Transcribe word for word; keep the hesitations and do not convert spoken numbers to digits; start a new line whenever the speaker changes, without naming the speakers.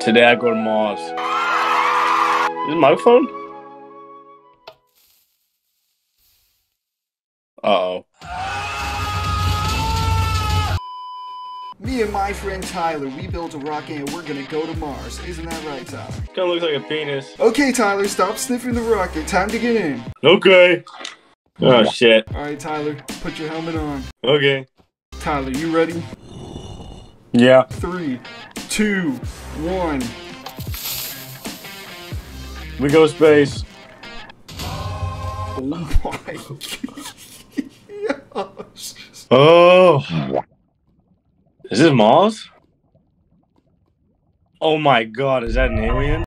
Today I go to Marz. Is it my phone? Uh-oh.
Me and my friend Tyler, we built a rocket and we're gonna go to Mars. Isn't that right, Tyler?
Kinda looks like a penis.
Okay, Tyler, stop sniffing the rocket. Time to get in.
Okay. Oh, shit.
Alright, Tyler, put your helmet on.
Okay.
Tyler, you ready?
Yeah.
Three, two, one.
We go space.
Oh my gosh.
Oh. Is this Marz? Oh my god, is that an alien?